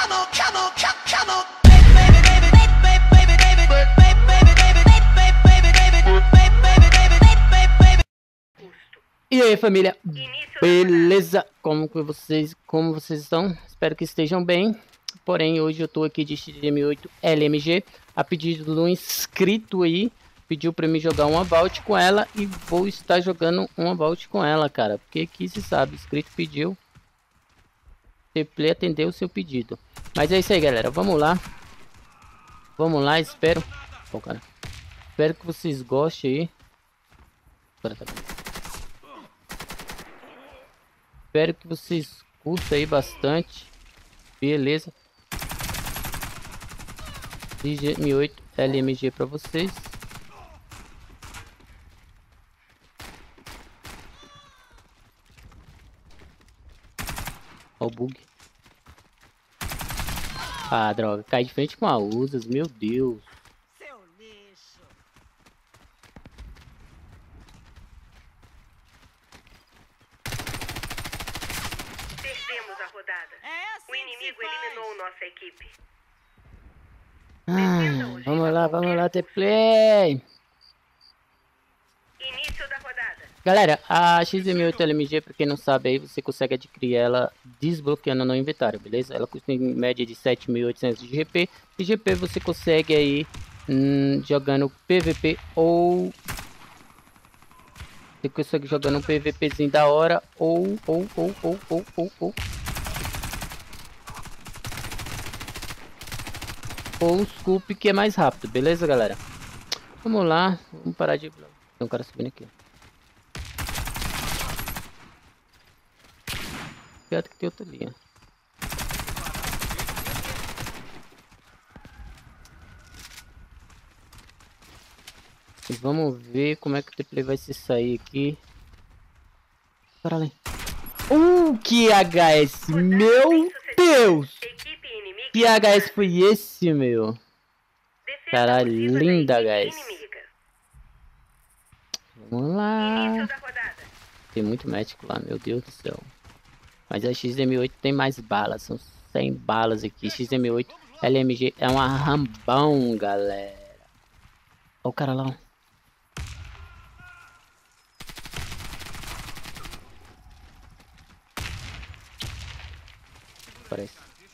E aí, família, beleza? Como vocês estão? Espero que estejam bem. Porém, hoje eu tô aqui de XM8 LMG a pedido de um inscrito aí. Pediu pra mim jogar uma vault com ela e vou estar jogando uma vault com ela, cara. Porque aqui se sabe, inscrito pediu, Tplay atendeu o seu pedido. Mas é isso aí, galera, vamos lá. Vamos lá, espero. Pô, cara. Espero que vocês gostem aí. Espero que vocês curtam aí bastante. Beleza. XM8 LMG pra vocês. Ó o bug. Ah, droga. Cai de frente com a Usas. Meu Deus. Seu lixo. Perdemos a rodada. É assim O inimigo que se faz. eliminou nossa equipe. Vamos lá, Tplay. Início da rodada. Galera, a XM8 LMG, pra quem não sabe aí, você consegue adquirir ela desbloqueando no inventário, beleza? Ela custa em média de 7.800 de GP. E GP você consegue aí jogando PVP ou... Você consegue jogando um PVPzinho da hora ou o scoop que é mais rápido, beleza, galera? Vamos lá, vamos parar de... Tem um cara subindo aqui. Cuidado que tem outra linha. E vamos ver como é que o Tplay vai se sair aqui. Para ali. Que HS! Meu Deus! Equipe inimiga. Que HS foi esse, meu? Defesa Caralho, abusiva da linda, equipe guys. inimiga. Vamos lá. Início da rodada. Tem muito médico lá, meu Deus do céu. Mas a XM8 tem mais balas. São 100 balas aqui. XM8 LMG é um arrambão, galera. Olha o cara lá, ó. Parece.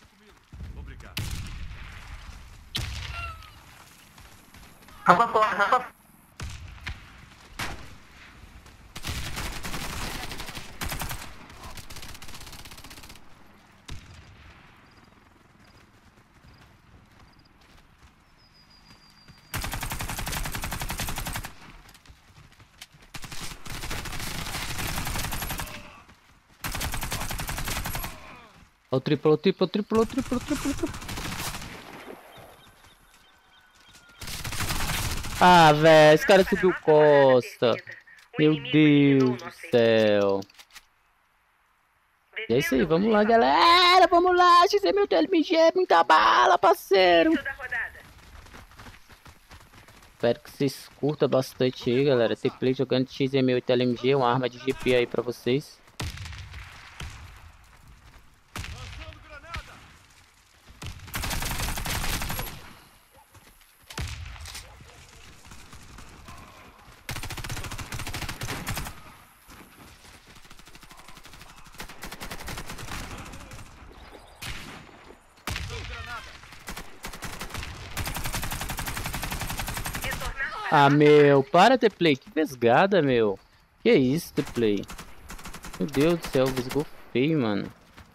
O triplo. Ah, velho, esse cara subiu costa. Meu Deus do céu. E é isso aí, vamos lá, galera. Vamos lá, XM8 LMG, muita bala, parceiro. Início da rodada. Espero que vocês curtam bastante aí, galera. Tplay jogando XM8 LMG, uma arma de GP aí pra vocês. Ah, meu, para, Tplay, que vesgada, meu. Que isso, Tplay? Meu Deus do céu, vesgou feio, mano.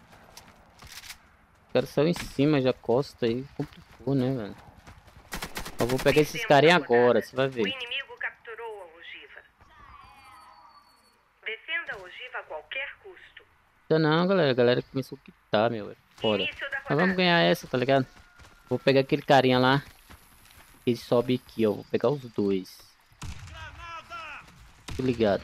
O cara saiu em cima, já costa aí, complicou, né, velho? Eu vou pegar esses carinha agora, você vai O ver. inimigo capturou a ogiva. Defenda a ogiva a qualquer custo. Não, galera, a galera começou a quitar, meu, é foda. Início da Mas vamos rodada. ganhar essa, tá ligado? Vou pegar aquele carinha lá. Ele sobe aqui, ó. Vou pegar os dois. Tô ligado.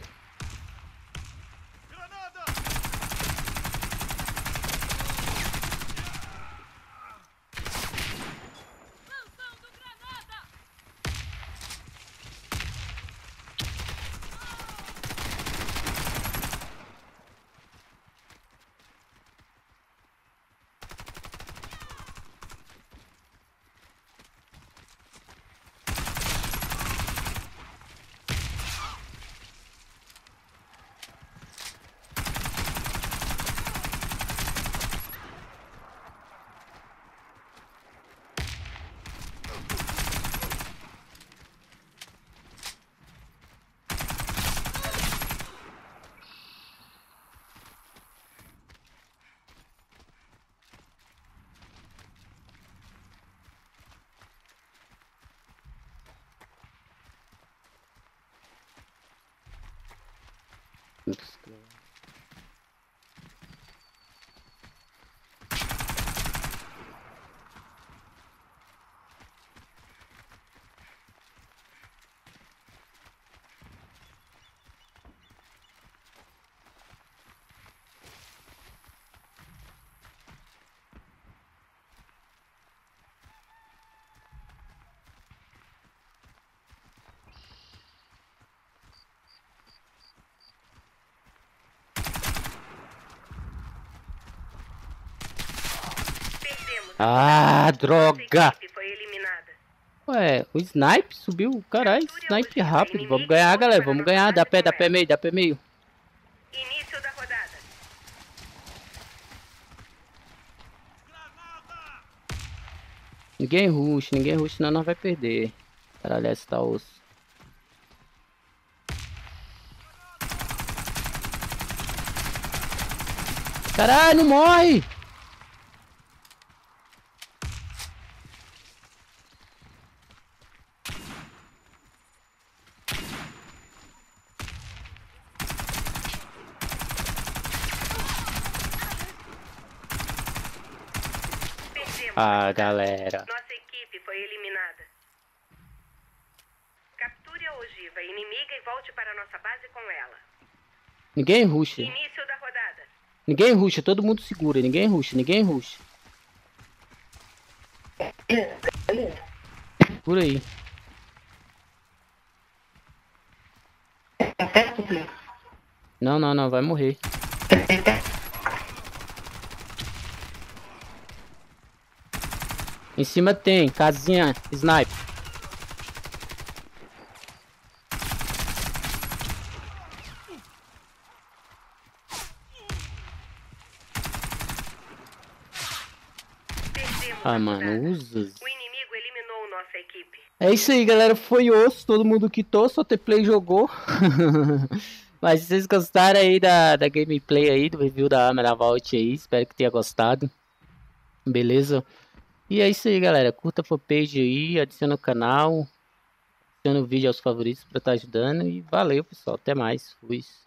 Ah, droga! Nossa equipe foi eliminada. Ué, o snipe subiu. Caralho, snipe rápido. Vamos ganhar, galera. Vamos ganhar. Dá pé meio, dá pé meio. Início da rodada. Ninguém rush, senão nós vai perder. Caralho, essa tá osso. Caralho, não morre! Perdemos. Ah, galera. Nossa equipe foi eliminada. Capture a ogiva inimiga e volte para nossa base com ela. Ninguém rusha. Início da rodada. Ninguém rusha, todo mundo segura. Ninguém rusha, ninguém rusha. Por aí. Não, não, não, vai morrer. Em cima tem, casinha, sniper. Perdemos Ah, a mano, rodada. usa. O inimigo eliminou nossa equipe. É isso aí, galera. Foi osso, todo mundo quitou, só T-Play jogou. Mas se vocês gostaram aí da gameplay aí, do review da Arma da Vault aí, espero que tenha gostado. Beleza? E é isso aí, galera. Curta a fanpage aí, adiciona o canal, adiciona o vídeo aos favoritos pra estar ajudando. E valeu, pessoal. Até mais. Fui.